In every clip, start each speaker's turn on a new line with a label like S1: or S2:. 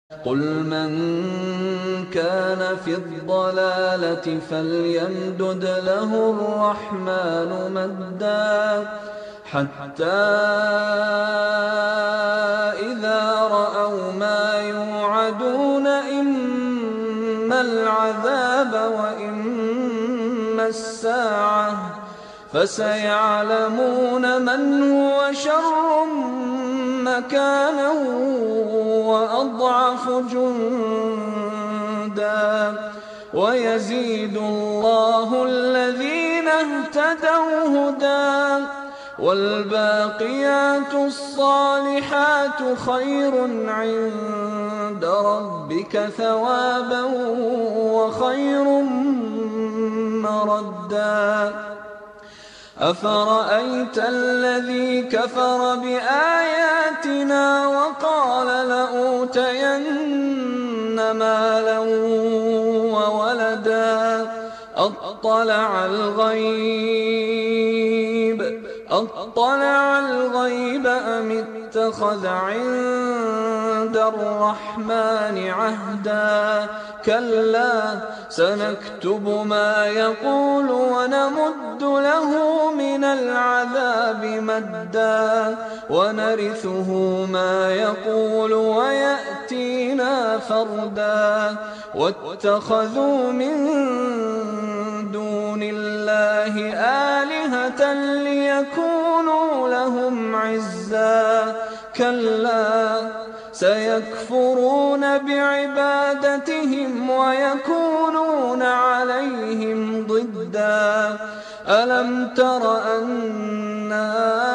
S1: قل من كان في الضلالة فليمدد له الرحمن مدا حتى إذا رأوا ما يوعدون إما العذاب وإما الساعة فسيعلمون من هو شر مكانا وأضعف جندا ويزيد الله الذين اهتدوا هدى والباقيات الصالحات خير عند ربك ثوابا وخير مردا أفرأيت الذي كفر بآياتنا وقال لأوتين مالا وولدا أطلع الغيب أم اتخذ عند الرحمن عهدا كلا سنكتب ما يقول ونمد له من العذاب مدا ونرثه ما يقول ويأتينا فردا واتخذوا من دون الله آلهة ليكونوا لهم عزا كلا سيكفرون بعبادتهم ويكونون عليهم ضدا ألم تر أنا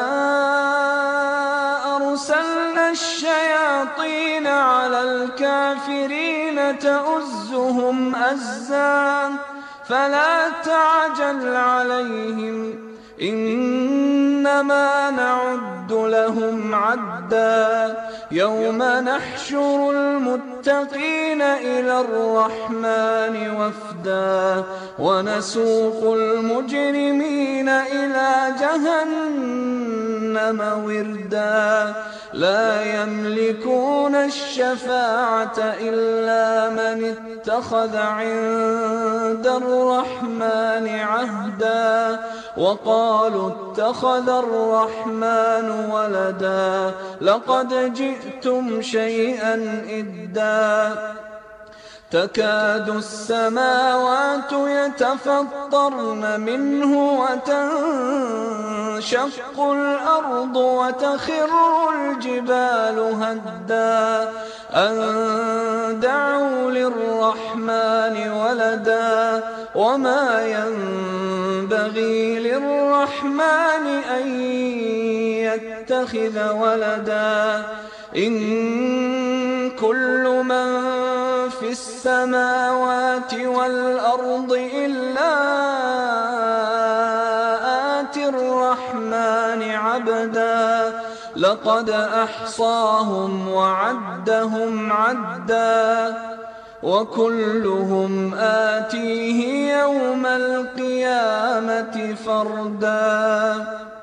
S1: أرسلنا الشياطين على الكافرين تؤزهم أزا فلا تعجل عليهم إنما نعد لهم عدا يوم نحشر المتقين إلى الرحمن وفدا ونسوق المجرمين إلى جهنم وردا لا يملكون الشفاعة إلا من اتخذ عند الرحمن عهدا وقالوا اتخذ الرحمن ولدا لقد جئتم شيئا إدا تكاد السماوات يتفطرن منه وتنشق الأرض وتخر الجبال هدا أن دعوا للرحمن ولدا وما ينبغي للرحمن أن يتخذ ولدا إن كل من في السماوات والأرض إلا آتي الرحمن عبدا لقد أحصاهم وعدهم عدا وكلهم آتيه يوم القيامة فردا.